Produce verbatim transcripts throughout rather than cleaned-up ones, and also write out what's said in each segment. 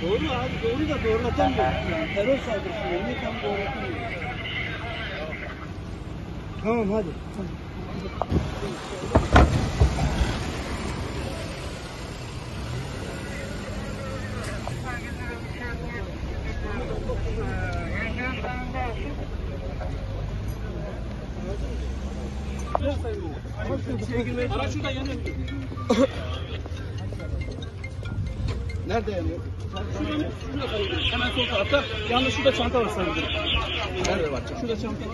Doğru abi, doğru da doğrulatamıyor. Yani terör saldırısı niye tam doğrulatamıyor? Tamam hadi. Araç şurada yanıyor. Nerede yanıyor? Şurada sayılır. Hemen sol tarafta. Yalnız şurada çanta var sayılır. Nerede var? Şurada çanta var.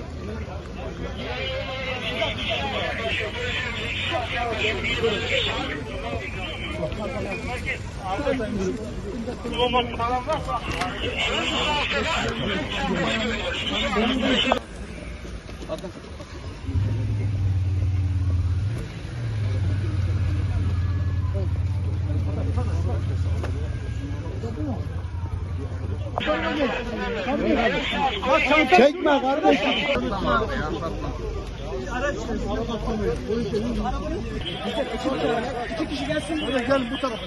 Çekme kardeşim. İki kişi gelsin. Gel bu tarafa.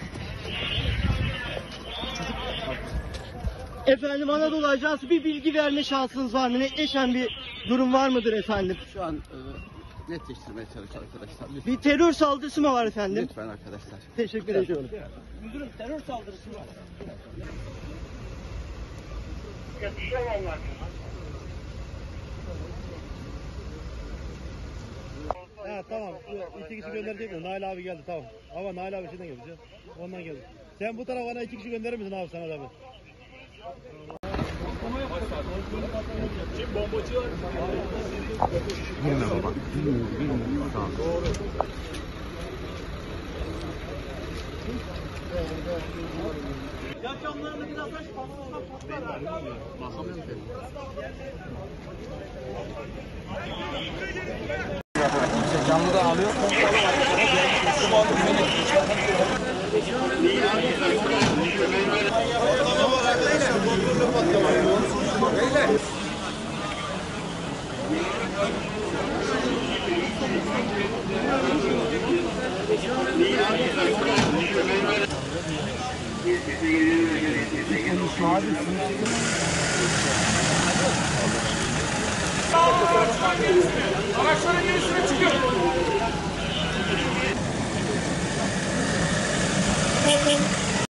Efendim Anadolu Ajansı bir bilgi verme şansınız var mı? Netleşen bir durum var mıdır efendim? Şu an e, netleştirmeye çalışıyor arkadaşlar. Lütfen, Bir terör saldırısı mı var efendim? lütfen arkadaşlar. Teşekkür ediyorum. Müdürüm terör saldırısı var. Ha tamam. İki kişi gönderecek mi? Nail abi geldi tamam. Ama Nail abi şimdiden geldi. Ondan geldi. Sen bu tarafa bana iki kişi gönderir misin abi sana da ben? Şimdi bombacı var. Girme baba. Girmiyor, girmiyor. Tamam. Ya camlarını biraz aç. Patlar. Bakamıyorum ki. Camlı da alıyor. Araçların gerisine çıkıyor.